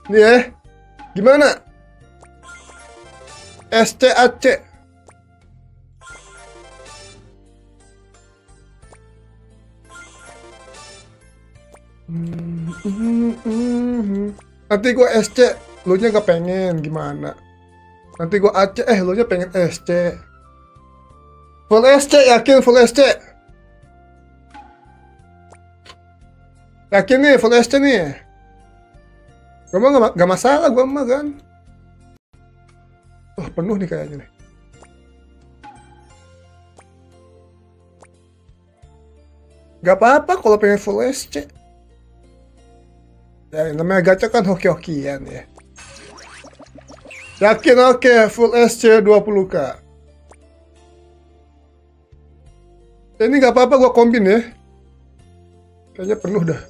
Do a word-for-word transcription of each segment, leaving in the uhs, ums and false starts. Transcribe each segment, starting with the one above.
Nih ya, gimana? S C A C. Nanti gua S C, lu nya gak pengen gimana? Nanti gua A C, eh lu nya pengen S C. Full S C, yakin full S C? Yakin nih full S C nih? Gua mah gak, gak masalah gua mah kan. Oh penuh nih kayaknya nih. Gak apa-apa kalau pengen full S C. Ya namanya gacha kan hoki-hokian ya. Yakin oke okay, full S C dua puluh k. Ini gak apa-apa gua kombin ya. Kayaknya penuh dah.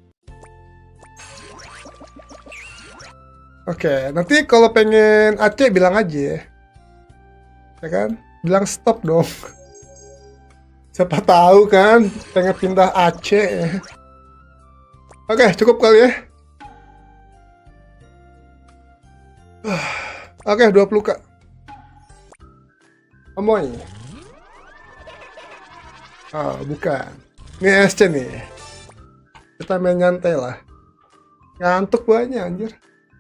Oke, okay, nanti kalau pengen A C bilang aja ya. Ya kan? Bilang stop dong. Siapa tahu kan pengen pindah A C ya. Oke, okay, cukup kali ya. Oke, okay, dua puluh k. Amoy. Oh, bukan. Ini S C nih. Kita main nyantai lah. Ngantuk banyak anjir.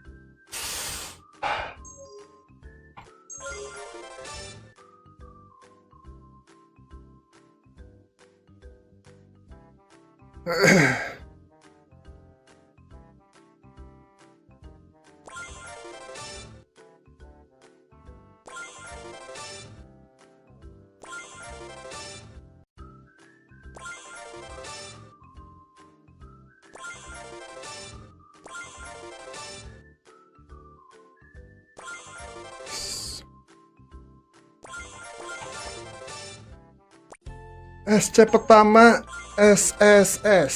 S C pertama S S S.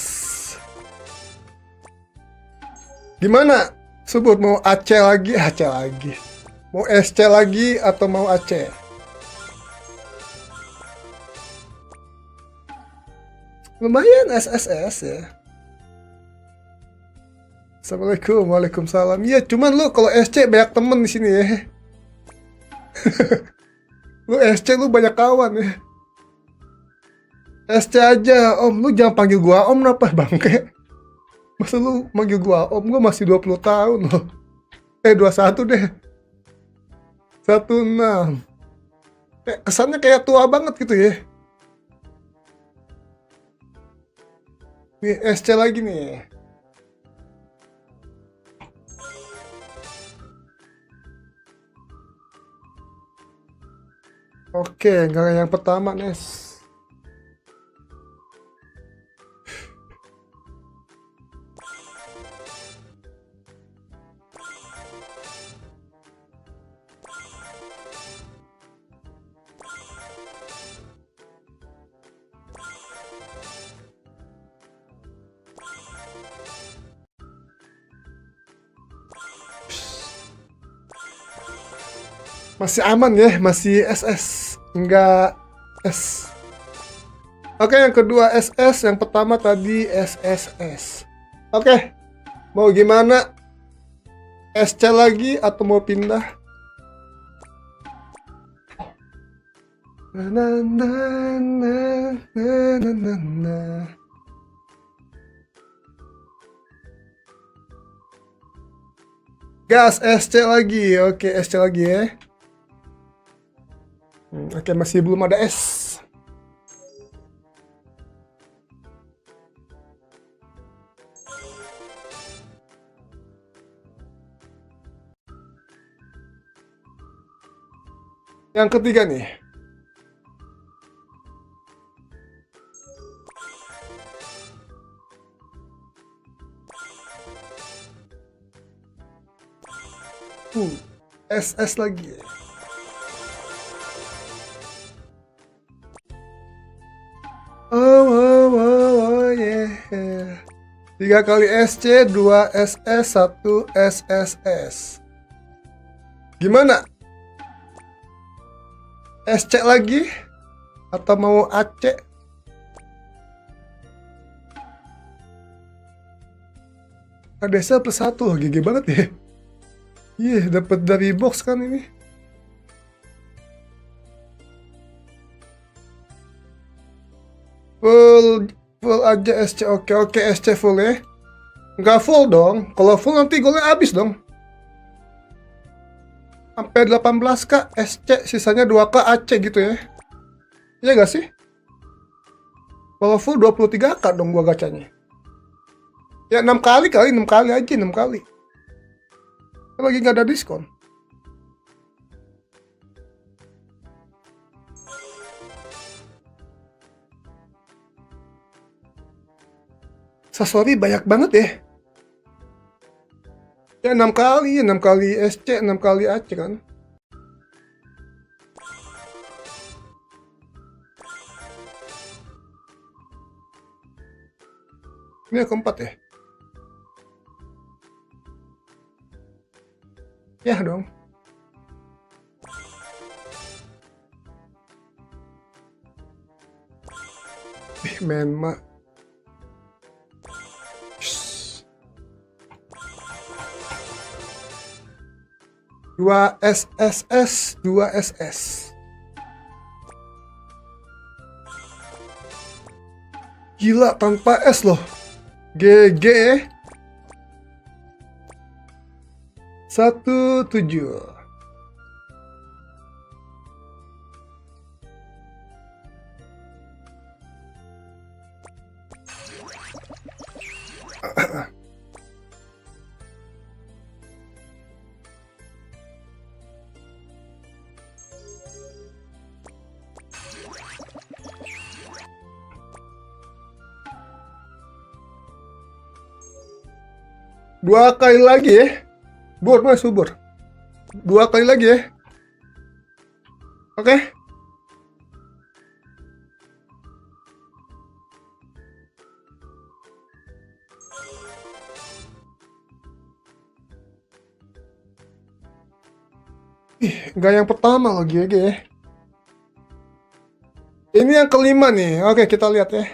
Gimana? Sebut mau A C lagi, A C lagi. Mau S C lagi atau mau A C? Lumayan S S S ya. Assalamualaikum, waalaikumsalam. Iya, cuman lu kalau S C banyak temen di sini ya. Lu S C lu banyak kawan ya. S C aja, om. Lu jangan panggil gua om, kenapa bangke? Masa lu manggil gua om? Gua masih dua puluh tahun loh. Eh, dua puluh satu deh. satu enam. Eh, kesannya kayak tua banget gitu ya. Nih, S C lagi nih. Oke, nggak yang pertama, Nes. Masih aman ya, masih S S, enggak S. Oke, yang kedua S S, yang pertama tadi S S S. Oke, mau gimana? S C lagi atau mau pindah? Na na na na na na na. Gas S C lagi, oke S C lagi ya. Hmm, oke, masih belum ada S. Yang ketiga nih. Uh, S S lagi. Oh, oh, oh, oh, yeah. Tiga kali S C, dua S S, satu S S S. Gimana? S C lagi? Atau mau A C? Ada sel plus satu, G G banget ya. Iya, yeah, dapat dari box kan ini. Full, full aja S C, oke oke S C full ya. Nggak full dong, kalau full nanti golnya habis dong. Sampai delapan belas K S C, sisanya dua K A C gitu ya. Iya gak sih? Kalau full dua puluh tiga K dong gua gacanya. Ya enam kali kali, enam kali aja, enam kali. Lagi nggak ada diskon. Sasori banyak banget ya. Ya enam kali, enam kali S C, enam kali A C kan. Ini yang keempat ya. Ya dong. Ih, Menma. Dua S S S, dua S S. Gila tanpa S loh. G G. Satu tujuh. Dua kali lagi ya. Bur, mas, subur. Dua kali lagi ya. Oke. Okay. Ih, enggak yang pertama loh, G G ya. Ini yang kelima nih. Oke, kita lihat ya.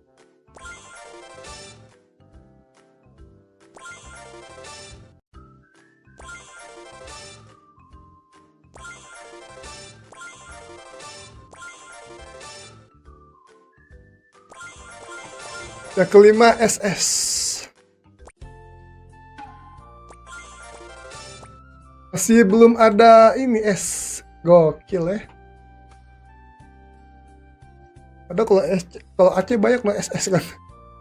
Yang kelima S S. Masih belum ada ini S. Gokil ya. Ada kalau S, kalau A C banyak no S S kan.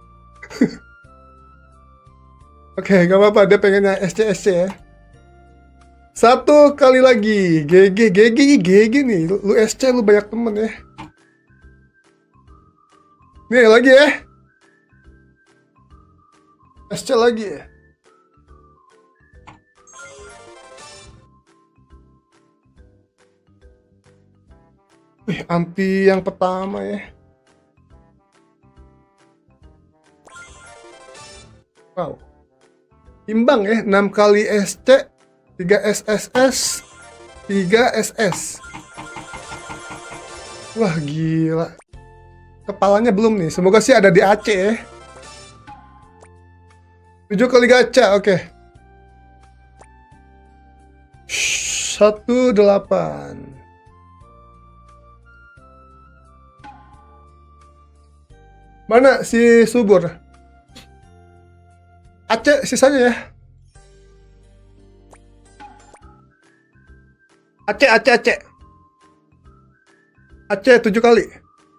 Oke, okay, gak apa-apa, dia pengennya S C S C ya. Satu kali lagi, G G G G G G nih, lu, lu S C lu banyak temen ya. Nih lagi ya. S C lagi ya. Wih, anti yang pertama ya. Wow. Imbang ya, enam kali S C, tiga S S S, tiga S S. Wah, gila. Kepalanya belum nih, semoga sih ada di A C ya. tujuh kali gacha, oke. Okay. Satu delapan. Mana si subur? A C sisanya ya. A C, A C, A C. A C tujuh kali.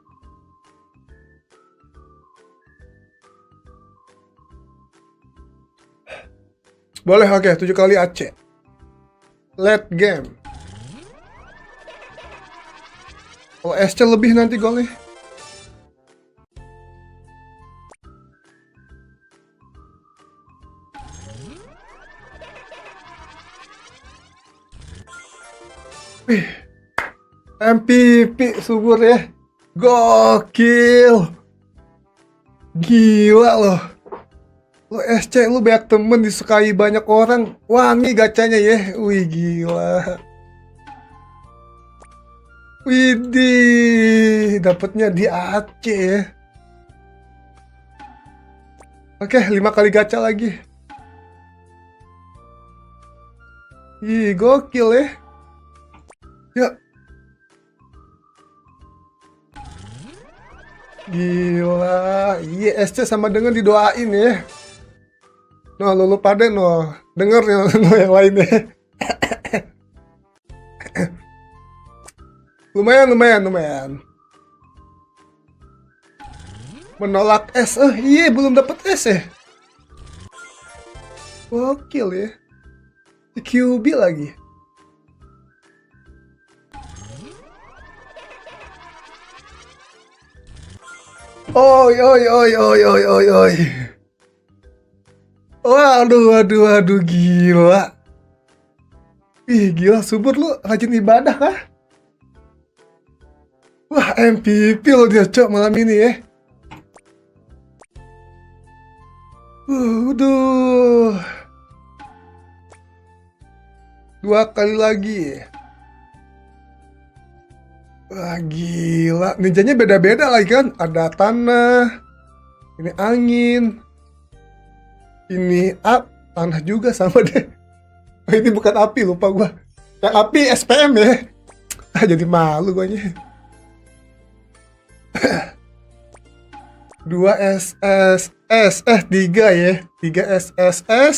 Boleh, oke, okay, tujuh kali A C. Late game. Kalau S C lebih nanti golnya. Wih, M V P subur ya. Gokil. Gila loh. Lu S C, lu banyak temen, disukai banyak orang. Wangi gacanya ya. Wih, gila. Widih, dapatnya di A C ya. Oke, lima kali gacha lagi. Ih, gokil ya. Ya. Gila. Iya, S C sama dengan didoain ya. Noh, lu lupa deh, noh. Denger ya, noh yang lainnya. Lumayan, lumayan, lumayan. Menolak S. Eh, iya, belum dapet S ya. Gokil ya. Q B lagi. Oi, oi, oi, oi, oi, oi, oi. Waduh, waduh, waduh, gila. Ih, gila, subur lu rajin ibadah kah? Wah, M V P lo dia, cok, malam ini ya. Waduh. Dua kali lagi. Wah, gila. Ninjanya beda-beda lagi kan. Ada tanah. Ini angin. Ini up. Tanah juga sama deh. Oh, ini bukan api, lupa gua. Yang api S P M ya. Ah, jadi malu guanya. Dua S S S. Eh, tiga ya. Tiga S S S.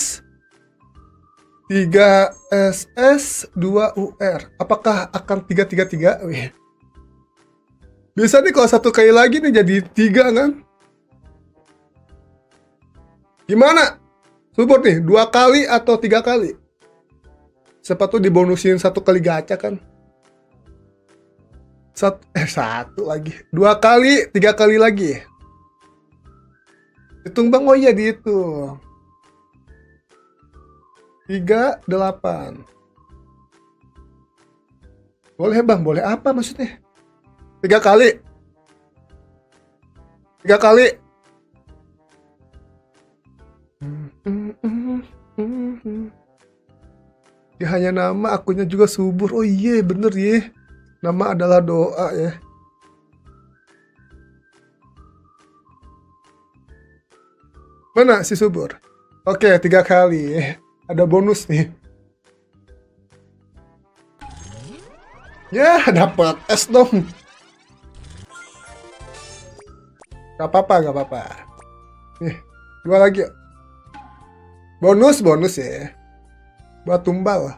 Tiga S S. Dua U R. Apakah akan tiga tiga tiga? Wih. Biasa nih kalau satu kali lagi nih jadi tiga kan? Gimana? Support nih, dua kali atau tiga kali? Siapa tuh dibonusin satu kali gacha kan? Satu, eh satu lagi. Dua kali, tiga kali lagi. Hitung bang, oh iya dihitung. Tiga, delapan. Boleh bang, boleh apa maksudnya? Tiga kali. Tiga kali. Ya hanya nama, akunnya juga subur. Oh iya, bener ya. Nama adalah doa ya. Mana si subur? Oke, tiga kali. Ada bonus nih. Ya, dapat S dong. Gak apa-apa, gak apa-apa. Nih, dua lagi. Bonus, bonus ya. Buat tumbal.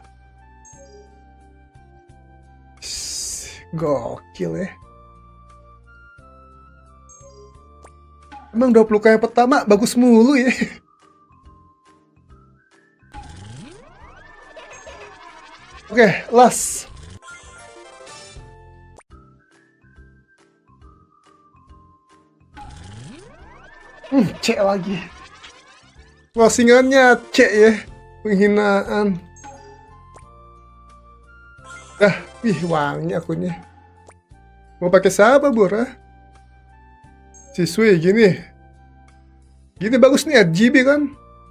Gokil ya. Emang dua puluh kali pertama bagus mulu ya. Oke, last. Hmm, C lagi. Closingannya C ya. Penghinaan. Ah, ih wangi akunnya. Mau pakai siapa, Bur? Ah? Siswi gini. Gini bagus nih R G B kan.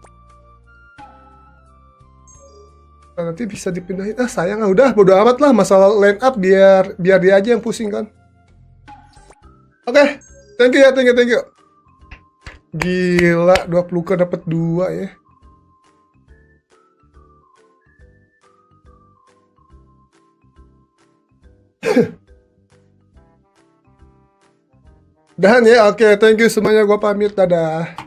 Nah, nanti bisa dipindahin. Ah, sayang ah, udah bodo amat lah masalah line up biar biar dia aja yang pusing kan. Oke, okay. Thank you ya, thank you, thank you. Gila, dua puluh k dapat dua ya. Dan ya, oke, okay, thank you semuanya, gua pamit, dadah.